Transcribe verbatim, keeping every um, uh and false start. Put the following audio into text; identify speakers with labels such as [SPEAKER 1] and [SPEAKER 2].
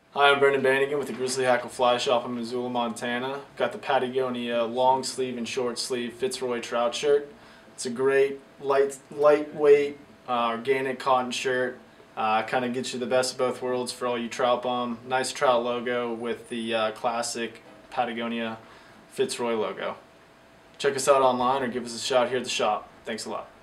[SPEAKER 1] Hi, I'm Brendan Bannigan with the Grizzly Hackle Fly Shop in Missoula, Montana. Got the Patagonia long sleeve and short sleeve Fitz Trout shirt. It's a great, light, lightweight, uh, organic cotton shirt. Uh, kind of gets you the best of both worlds for all you trout bum. Nice trout logo with the uh, classic Patagonia Fitzroy logo. Check us out online or give us a shout here at the shop. Thanks a lot.